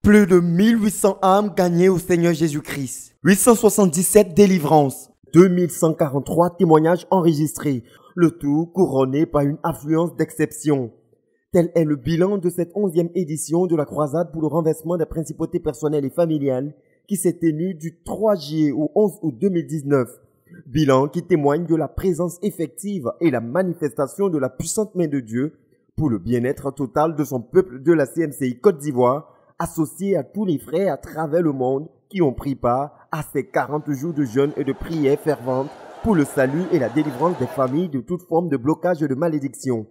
Plus de 1800 âmes gagnées au Seigneur Jésus-Christ. 877 délivrances. 2143 témoignages enregistrés. Le tout couronné par une affluence d'exception. Tel est le bilan de cette 11e édition de la croisade pour le renversement des principautés personnelles et familiales qui s'est tenue du 3 juillet au 11 août 2019. Bilan qui témoigne de la présence effective et la manifestation de la puissante main de Dieu pour le bien-être total de son peuple de la CMCI Côte d'Ivoire, associé à tous les frères à travers le monde qui ont pris part à ces 40 jours de jeûne et de prières ferventes pour le salut et la délivrance des familles de toute forme de blocage et de malédiction.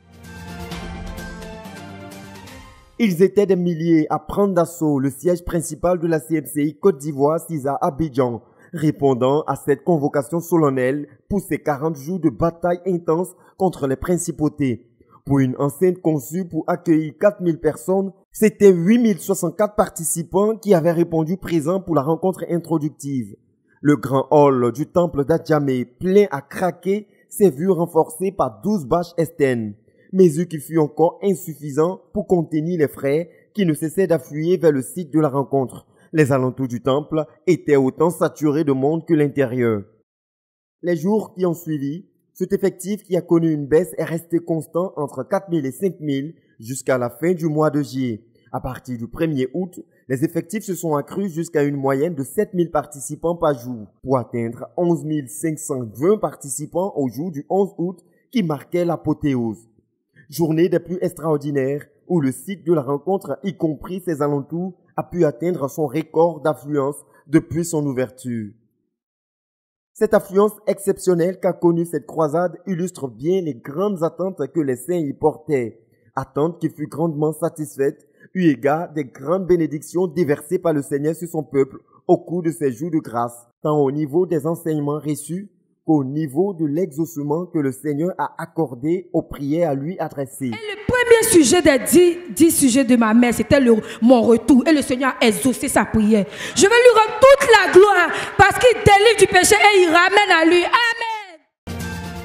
Ils étaient des milliers à prendre d'assaut le siège principal de la CMCI Côte d'Ivoire, à Abidjan, répondant à cette convocation solennelle pour ces 40 jours de bataille intense contre les principautés. Pour une enceinte conçue pour accueillir 4000 personnes, c'était 8064 participants qui avaient répondu présents pour la rencontre introductive. Le grand hall du temple d'Adjamé, plein à craquer, s'est vu renforcé par 12 bâches externes, mesure qui fut encore insuffisant pour contenir les frères qui ne cessaient d'affluer vers le site de la rencontre. Les alentours du temple étaient autant saturés de monde que l'intérieur. Les jours qui ont suivi, cet effectif qui a connu une baisse est resté constant entre 4000 et 5000 jusqu'à la fin du mois de juillet. À partir du 1er août, les effectifs se sont accrus jusqu'à une moyenne de 7000 participants par jour pour atteindre 11 520 participants au jour du 11 août qui marquait l'apothéose. Journée des plus extraordinaires où le site de la rencontre, y compris ses alentours, a pu atteindre son record d'affluence depuis son ouverture. Cette affluence exceptionnelle qu'a connue cette croisade illustre bien les grandes attentes que les saints y portaient. Attentes qui furent grandement satisfaites, eu égard des grandes bénédictions déversées par le Seigneur sur son peuple au cours de ces jours de grâce, tant au niveau des enseignements reçus qu'au niveau de l'exaucement que le Seigneur a accordé aux prières à lui adressées. Et le premier sujet des 10 sujets de ma mère, c'était mon retour. Et le Seigneur a exaucé sa prière. Je vais lui rendre toute la gloire parce qu'il délivre du péché et il ramène à lui. Amen.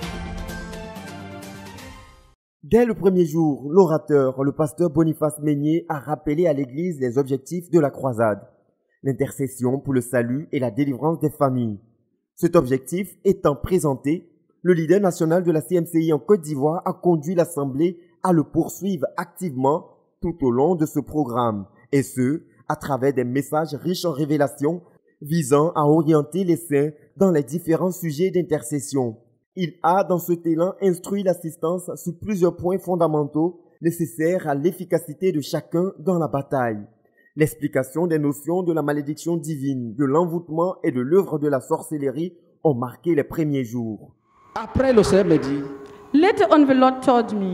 Dès le premier jour, l'orateur, le pasteur Boniface Meignier, a rappelé à l'Église les objectifs de la croisade. L'intercession pour le salut et la délivrance des familles. Cet objectif étant présenté, le leader national de la CMCI en Côte d'Ivoire a conduit l'Assemblée à le poursuivre activement tout au long de ce programme, et ce, à travers des messages riches en révélations visant à orienter les saints dans les différents sujets d'intercession. Il a, dans cet élan, instruit l'assistance sur plusieurs points fondamentaux nécessaires à l'efficacité de chacun dans la bataille. L'explication des notions de la malédiction divine, de l'envoûtement et de l'œuvre de la sorcellerie ont marqué les premiers jours. Après, le Seigneur me dit, Later on the Lord told me,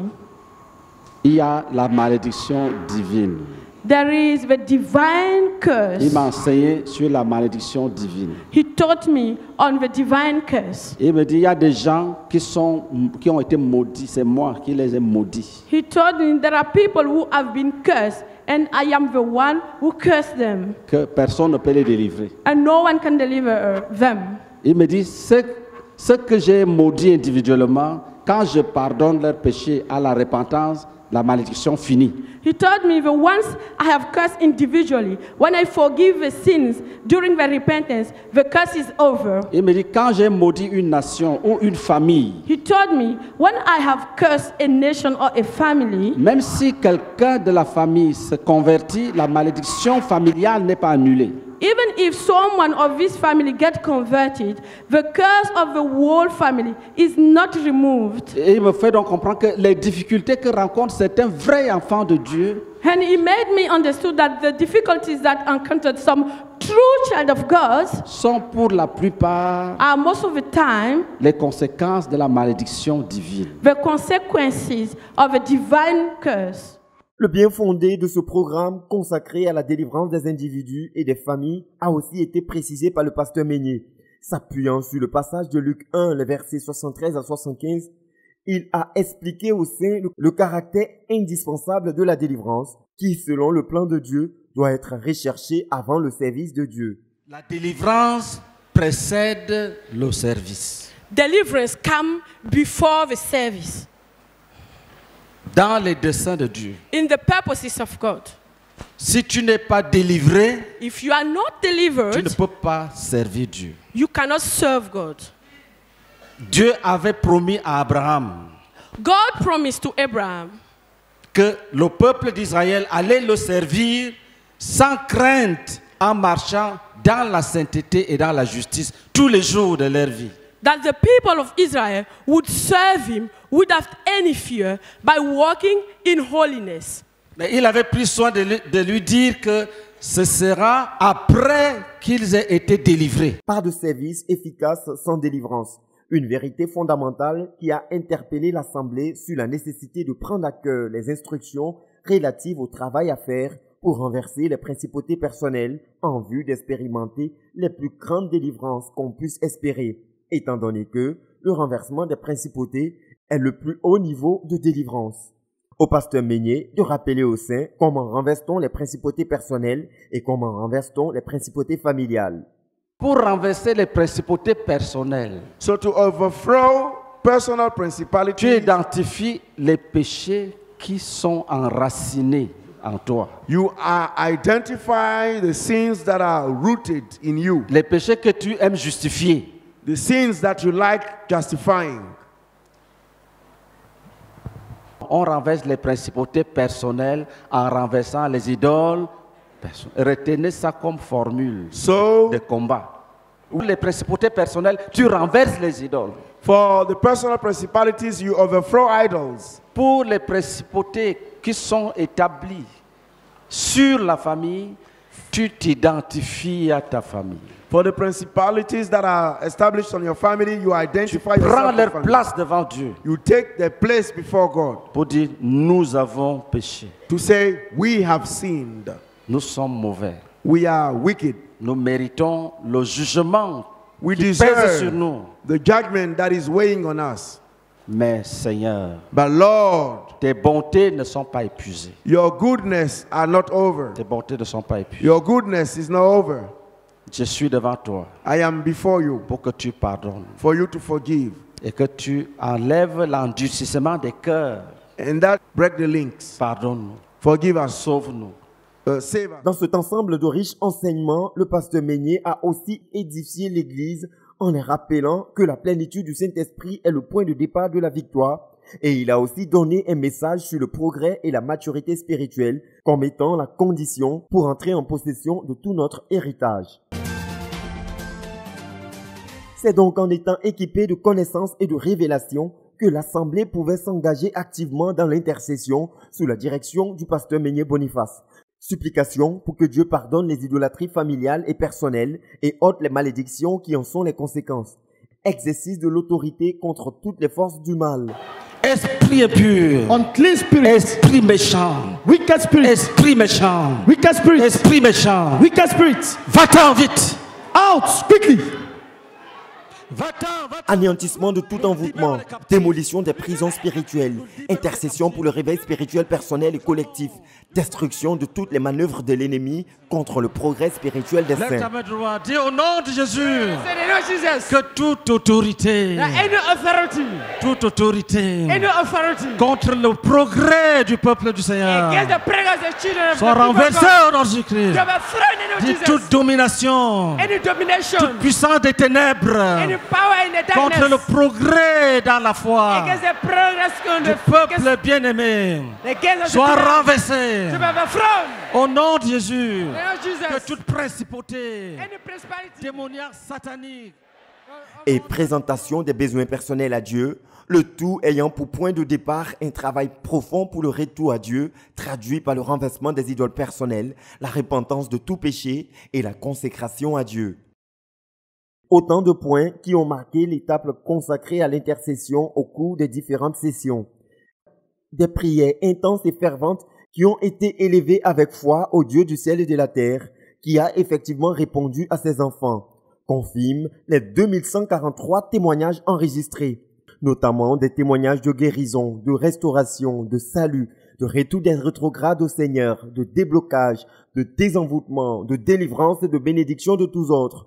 il y a la malédiction divine. there is the divine curse. Il m'a enseigné sur la malédiction divine. He taught me on the divine curse. Il me dit, il y a des gens qui ont été maudits, c'est moi qui les ai maudits. He told me there are people who have been cursed, and I am the one who cursed them. Que personne ne peut les délivrer. And no one can deliver them. Il me dit, ce que j'ai maudit individuellement, quand je pardonne leurs péchés à la repentance, la malédiction finit. He told me the ones I have cursed individually, when I forgive the sins during the repentance, the curse is over. Il me dit, quand j'ai maudit une nation ou une famille, He told me when I have cursed a nation or a family, même si quelqu'un de la famille se convertit, la malédiction familiale n'est pas annulée. even if someone of this family gets converted, the curse of the whole family is not removed. Et il me fait donc comprendre que les difficultés que rencontre certains vrais enfants de Dieu And he made me understood that the difficulties that encountered some true child of God sont pour la plupart are most of the time les conséquences de la malédiction divine. the consequences of a divine curse. Le bien fondé de ce programme consacré à la délivrance des individus et des familles a aussi été précisé par le pasteur Meignier. S'appuyant sur le passage de Luc 1, les versets 73 à 75, il a expliqué aux saints le caractère indispensable de la délivrance qui, selon le plan de Dieu, doit être recherché avant le service de Dieu. La délivrance précède le service. Deliverance come before the service. Dans les desseins de Dieu, In the purposes of God. Si tu n'es pas délivré, If you are not tu ne delivered, peux pas servir Dieu. you cannot serve God. Dieu avait promis à Abraham God promised to Abraham que le peuple d'Israël allait le servir sans crainte en marchant dans la sainteté et dans la justice tous les jours de leur vie. that the people of Israel would serve him without any fear by walking in holiness. Mais il avait pris soin de lui dire que ce sera après qu'ils aient été délivrés. Pas de service efficace sans délivrance. Une vérité fondamentale qui a interpellé l'Assemblée sur la nécessité de prendre à cœur les instructions relatives au travail à faire pour renverser les principautés personnelles en vue d'expérimenter les plus grandes délivrances qu'on puisse espérer, étant donné que le renversement des principautés est le plus haut niveau de délivrance. Au pasteur Meignet de rappeler aux saints comment renverse-t-on les principautés personnelles et comment renverse-t-on les principautés familiales. Pour renverser les principautés personnelles, So to overthrow personal tu principalities, identifies les péchés qui sont enracinés en toi. you are identifying the sins that are rooted in you, Les péchés que tu aimes justifier. the sins that you like justifying. On renverse les principautés personnelles en renversant les idoles. Retenez ça comme formule So de combat. Pour les principautés personnelles, tu renverses les idoles. for the personal principalities, you overthrow idols. Pour les principautés qui sont établies sur la famille, tu t'identifies à ta famille. For the principalities that are established on your family, you identify Prends yourself leur with family. place devant Dieu You take their place before God pour dire nous avons péché, to say, we have sinned. nous sommes mauvais, We are wicked. nous méritons le jugement We qui pèse sur deserve nous. the judgment that is weighing on us. Mais Seigneur, But Lord, tes bontés ne sont pas épuisées. your goodness are not over. Tes bontés ne sont pas épuisées. Your goodness is not over. Je suis devant toi I am before you pour que tu pardonnes for you to forgive. et que tu enlèves l'endurcissement des cœurs. And that break the links. Pardonne-nous, Forgive us. sauve-nous. Save us. Dans cet ensemble de riches enseignements, le pasteur Meignet a aussi édifié l'Église en les rappelant que la plénitude du Saint-Esprit est le point de départ de la victoire, et il a aussi donné un message sur le progrès et la maturité spirituelle comme étant la condition pour entrer en possession de tout notre héritage. C'est donc en étant équipé de connaissances et de révélations que l'Assemblée pouvait s'engager activement dans l'intercession sous la direction du pasteur Meignet Boniface. Supplication pour que Dieu pardonne les idolâtries familiales et personnelles et ôte les malédictions qui en sont les conséquences. Exercice de l'autorité contre toutes les forces du mal. Esprit impur, Unclean spirit, esprit méchant, wicked spirit, esprit méchant, wicked spirit, esprit méchant, wicked spirit, va-t'en vite, out quickly. va-t'en, va-t'en. Anéantissement de tout envoûtement, démolition des prisons spirituelles, intercession pour le réveil spirituel personnel et collectif, destruction de toutes les manœuvres de l'ennemi contre le progrès spirituel des Lève ta saints. main droite, dis au nom de Jésus Say the Lord Jesus. que toute autorité, Any authority, toute autorité any authority contre le progrès du peuple du Seigneur against the prayers of the children of soit the people of renversée God, au nom de Jésus-Christ. be overthrown in the name Dis of toute Jesus. domination, Any domination, toute puissance des ténèbres any power in the contre le darkness, progrès dans la foi against the progress on du the peuple bien-aimé against the soit people, renversée to be overthrown au nom de Jésus. in the name of Que Jesus. toute principauté Any principality, démoniaque satanique Et présentation des besoins personnels à Dieu, le tout ayant pour point de départ un travail profond pour le retour à Dieu, traduit par le renversement des idoles personnelles, la repentance de tout péché et la consécration à Dieu. Autant de points qui ont marqué l'étape consacrée à l'intercession au cours des différentes sessions. Des prières intenses et ferventes qui ont été élevées avec foi au Dieu du ciel et de la terre, qui a effectivement répondu à ses enfants, confirme les 2143 témoignages enregistrés, notamment des témoignages de guérison, de restauration, de salut, de retour des rétrogrades au Seigneur, de déblocage, de désenvoûtement, de délivrance et de bénédiction de tous autres.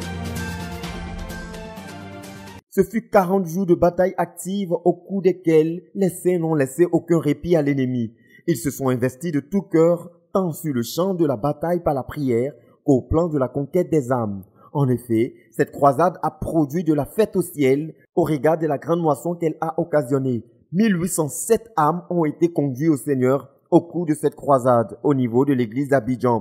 Ce fut 40 jours de bataille active au cours desquels les saints n'ont laissé aucun répit à l'ennemi. Ils se sont investis de tout cœur, tant sur le champ de la bataille par la prière qu'au plan de la conquête des âmes. En effet, cette croisade a produit de la fête au ciel au regard de la grande moisson qu'elle a occasionnée. 1807 âmes ont été conduites au Seigneur au cours de cette croisade au niveau de l'église d'Abidjan.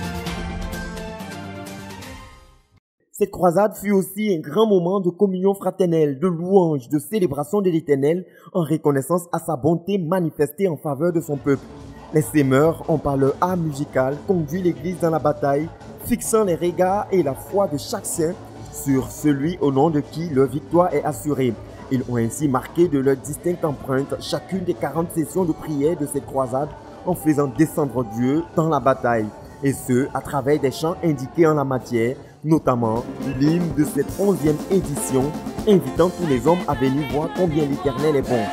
Cette croisade fut aussi un grand moment de communion fraternelle, de louange, de célébration de l'Éternel en reconnaissance à sa bonté manifestée en faveur de son peuple. Les sémeurs ont par leur art musical conduit l'église dans la bataille, fixant les regards et la foi de chaque saint sur celui au nom de qui leur victoire est assurée. Ils ont ainsi marqué de leur distincte empreinte chacune des 40 sessions de prière de cette croisade en faisant descendre Dieu dans la bataille, et ce, à travers des chants indiqués en la matière, notamment l'hymne de cette 11e édition, invitant tous les hommes à venir voir combien l'Éternel est bon.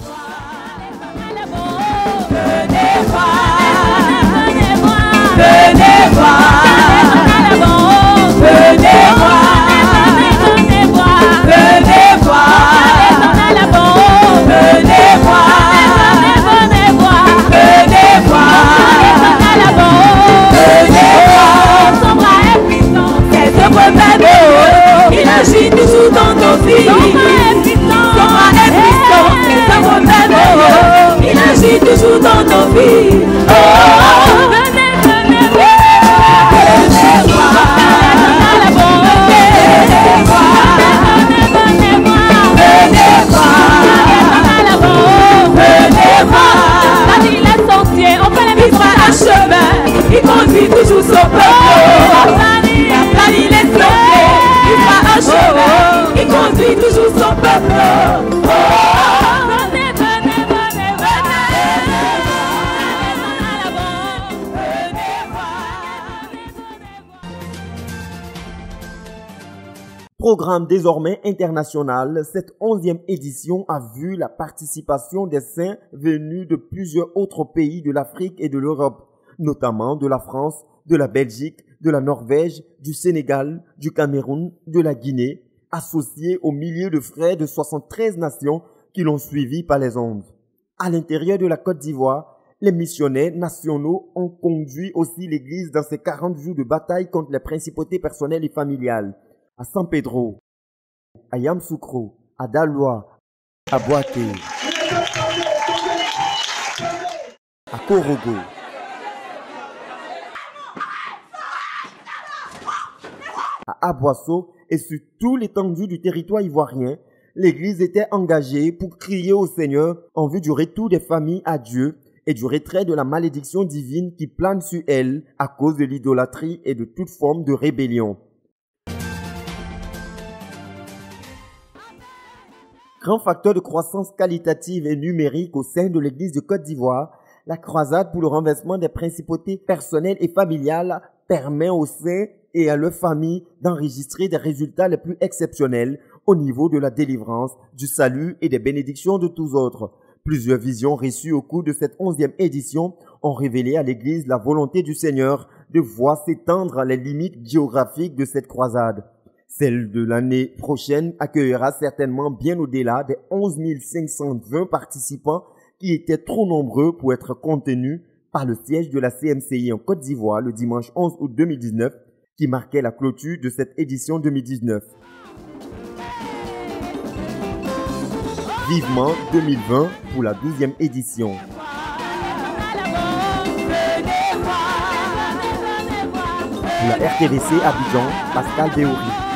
Venez voir, venez voir, venez voir, venez voir, venez voir, venez il agit toujours dans nos vies. Son bras est puissant, c'est un remède. Il agit toujours dans nos vies. Venez, venez, venez voir. Il est sentier, on fait les vivre à chemin. Il conduit toujours son peuple. Il est sentier, il va à chemin. Il conduit toujours son peuple. Venez, venez, venez, Programme désormais international, cette 11e édition a vu la participation des saints venus de plusieurs autres pays de l'Afrique et de l'Europe, notamment de la France, de la Belgique, de la Norvège, du Sénégal, du Cameroun, de la Guinée, associés aux milliers de frères de 73 nations qui l'ont suivi par les ondes. À l'intérieur de la Côte d'Ivoire, les missionnaires nationaux ont conduit aussi l'Église dans ses 40 jours de bataille contre les principautés personnelles et familiales. À San Pedro, à Yamoussoukro, à Daloa, à Boaké, à Korogo, à Aboisseau et sur tout l'étendue du territoire ivoirien, l'Église était engagée pour crier au Seigneur en vue du retour des familles à Dieu et du retrait de la malédiction divine qui plane sur elles à cause de l'idolâtrie et de toute forme de rébellion. Grand facteur de croissance qualitative et numérique au sein de l'Église de Côte d'Ivoire, la croisade pour le renversement des principautés personnelles et familiales permet aux saints et à leurs familles d'enregistrer des résultats les plus exceptionnels au niveau de la délivrance, du salut et des bénédictions de tous autres. Plusieurs visions reçues au cours de cette 11e édition ont révélé à l'Église la volonté du Seigneur de voir s'étendre les limites géographiques de cette croisade. Celle de l'année prochaine accueillera certainement bien au-delà des 11 520 participants qui étaient trop nombreux pour être contenus par le siège de la CMCI en Côte d'Ivoire le dimanche 11 août 2019 qui marquait la clôture de cette édition 2019. Vivement 2020 pour la 12e édition. Pour la RTVC Abidjan, Pascal Béouri.